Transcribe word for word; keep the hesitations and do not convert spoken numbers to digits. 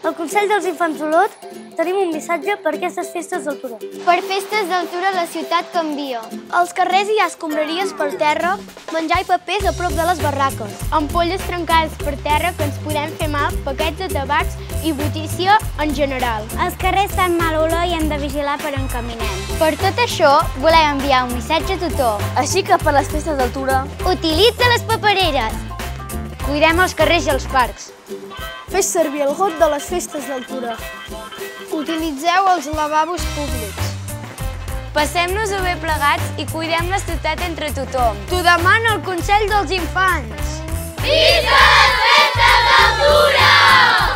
Al Consell dels Infants d'Olot tenim un missatge per aquestes festes d'altura. Per festes d'altura la ciutat canvia. Als carrers hi ha escombraries per terra, menjar i papers a prop de les barraques. Ampolles trencades per terra que ens podem fer mal, paquets de tabacs i brutícia en general. Els carrers fan mal olor i hem de vigilar per on caminem. Per tot això, volem enviar un missatge a tothom. Així que per les festes d'altura, utilitza les papereres. Cuidem els carrers i els parcs. Fes servir el got de les festes d'altura. Utilitzeu els lavabos públics. Passem-nos-ho bé plegats i cuidem la ciutat entre tothom. T'ho demana el Consell dels Infants. Visca les festes d'altura!